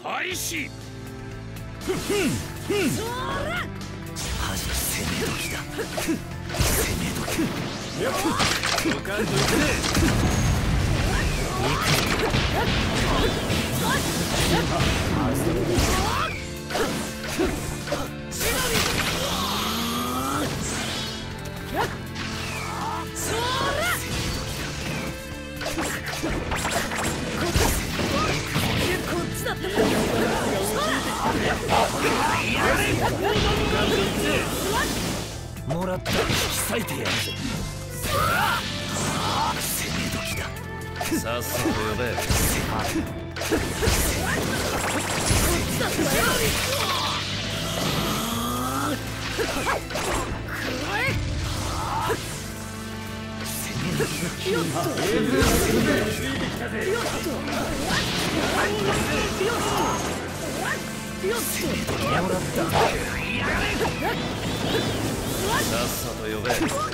開始。 攻め時だ。攻め時。 よかんといてね。 もらった。引き裂いてやるぜ。攻め時だ。 さっさと呼べ。さっさと呼べ。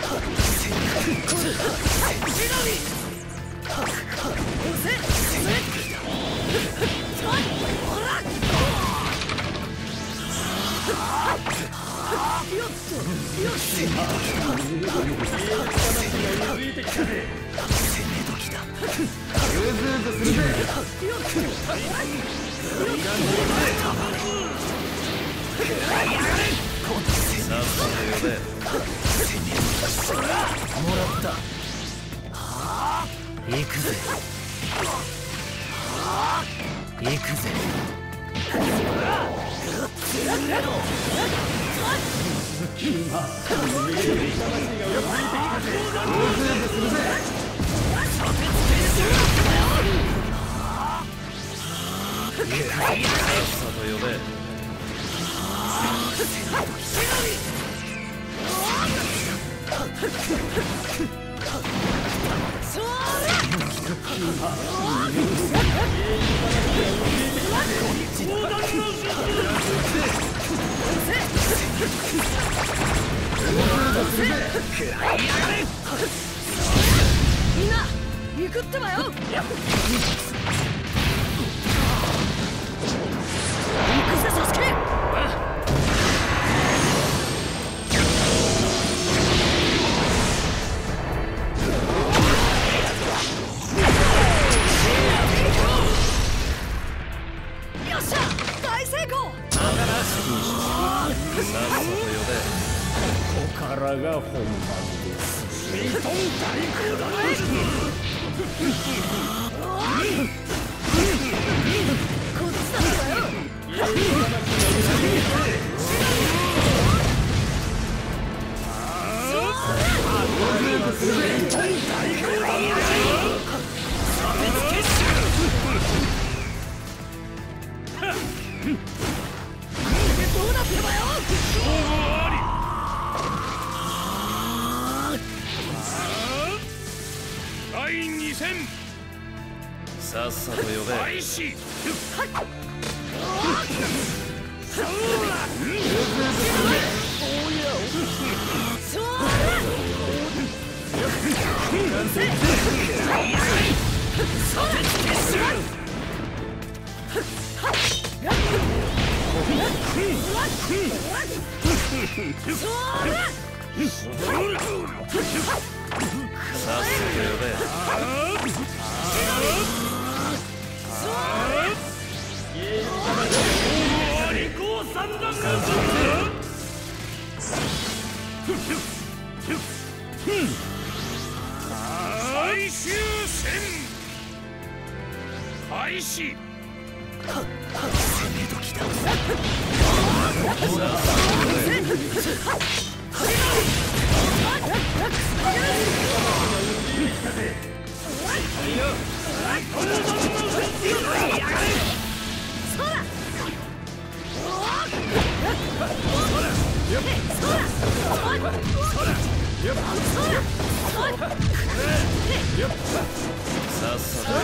もらった。行くぜ。行くぜ。 みんな行くってばよ。行くぜサスケ。よっしゃ大成功。 ここからが本番です。ミトン大工だね。 こっちだってばよ。どうなってばよ。 第2戦。さっさと呼べ。開始。最終戦開始。 攻め時だ。 さっさと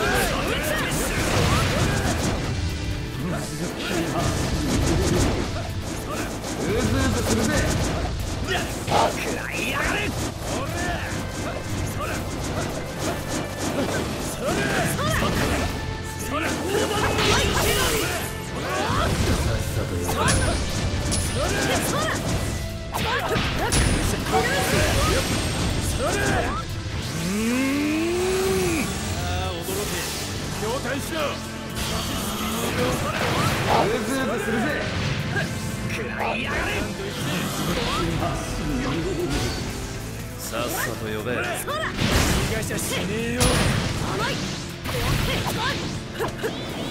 ズーズするぜ。食らいやがれ。さっさと呼べ。 そら逃がしゃしねえよ。 甘い怖って